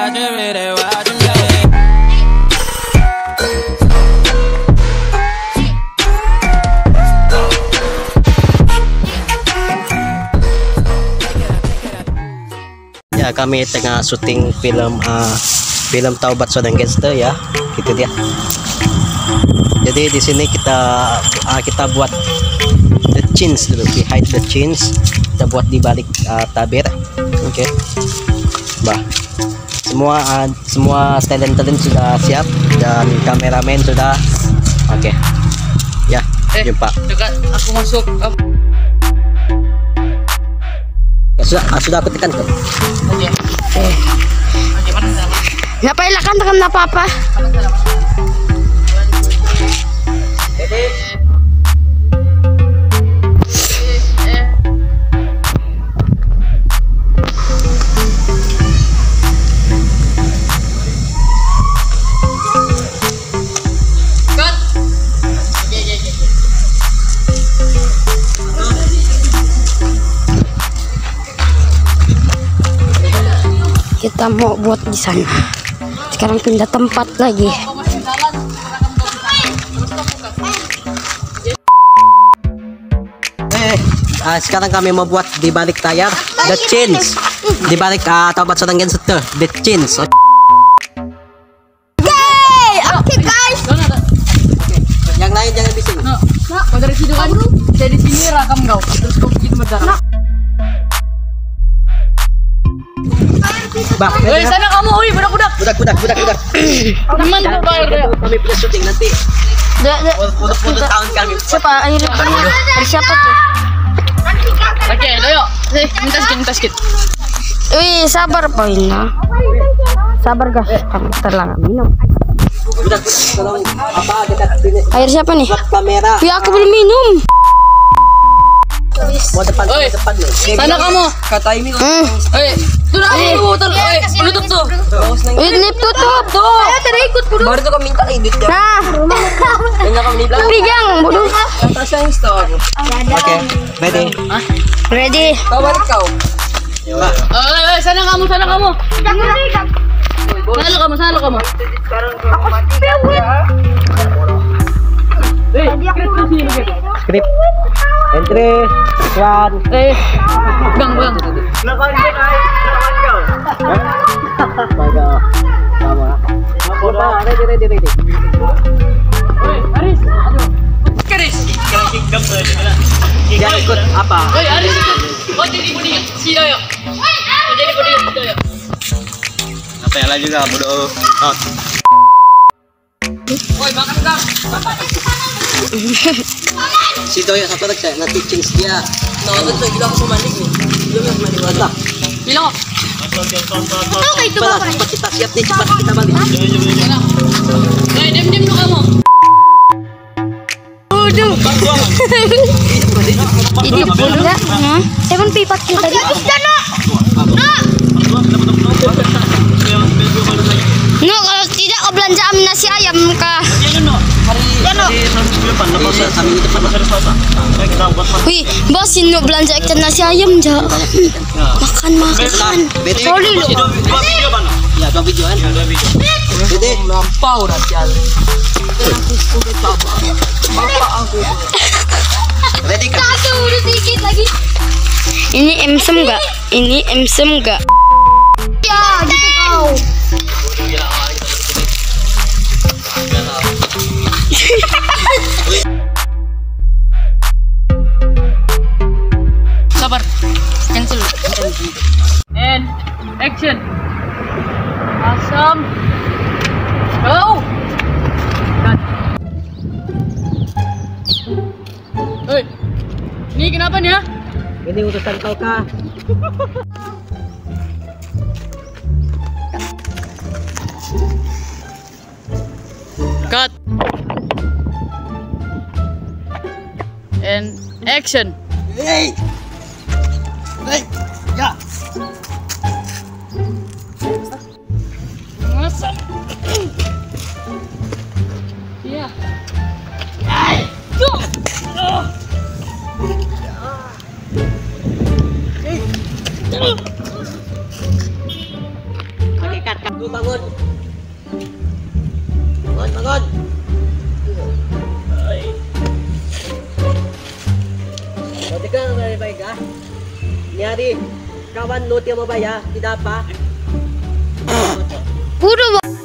Ya, kami tengah syuting film Taubat Seorang Gangster ya, gitu dia. Jadi di sini kita buat the scenes dulu, behind the scenes kita buat di balik tabir. Oke. Bah, semua talent sudah siap dan kameramen sudah. Oke. Ya, jumpa. Dekat aku masuk. Ya, sudah aku tekan tuh. Oke. Ngapain lah kan tekan apa-apa. Kita mau buat di sana. Sekarang pindah tempat lagi. Sekarang kami mau buat di balik layar the scenes, di balik Taubat Seorang Gangster the scenes. Oke guys. Yang lain jangan bising. Kau dari situ kan? Saya di sini rakam kau. Terus kau bikin berdarah. Bah, Sana kamu, budak. budak. Teman Kami punya syuting nanti. Untuk tahun kami. Siapa akhirnya dari siapa tuh? Oke, ayo. Minta skit. Wih, sabar poinnya. Sabar guys, kamu terlalu minum. Budak, tolong dekat sini. Air siapa nih? Buat kamera. Wih, aku belum minum. Mau depan nih. Sana kamu. Kata ini. Sudah tutup tuh. Wih, lip tutup tuh. Saya tidak ikut kudu. Baru tuh kau minta ini. Nah, Enggak kau minta. pijang bodoh. Kata saya install. Oke, ready. Ready. Kau balik kau. Sana kamu. Sana kamu. Skrip. Entry. One. Bang. Ready. Aris, aduh. Keris. Dia ikut apa? Aris. Kau jadi bodyguard si Doyo. Apa yang lain juga bodoh. Woi, makan Kang. Si Doyo satu lagi nanti change dia. Betul gila aku mau mandi nih. Dia mau mandi wajah. Bilang. Cepat kita siap nih, cepat kita balik. Diam lu kamu. Bodoh. Ini bodoh enggak? Saya kan pipat kita tadi. No, kalau tidak kau belanja nasi ayam kah? Wih, bos ini belanja ikan nasi ayam ja. Makan. Sorry lu. Ya, dua video kan? Jadi Lampau dah sial. ready kan? Udah sedikit lagi. Ini emsem enggak? Ya, gitu kau. Sabar. Cancel. And action. Asam. Go. Cut. Hei. Ini kenapa nih ya? Ini urusan kau kah? Cut. And action. Hey, ya. Masa. Iya. Oke, cut. Dulu bangun. Bangun. Berarti ka baik ah. Nyari kawan lo tiap mabaya, tidak apa. Guru